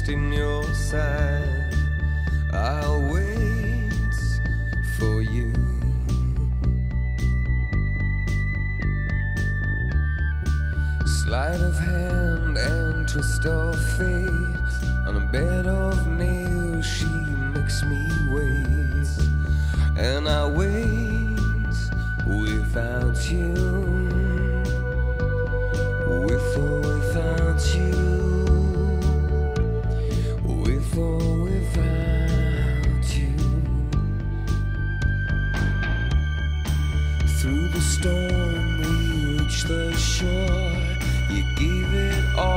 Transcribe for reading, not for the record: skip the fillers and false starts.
lost in your side. I'll wait for you. Sleight of hand and twist of fate, on a bed of nails she makes me wait. And I wait without you, with or without you, with or without you. Through the storm we reach the shore. You gave it all.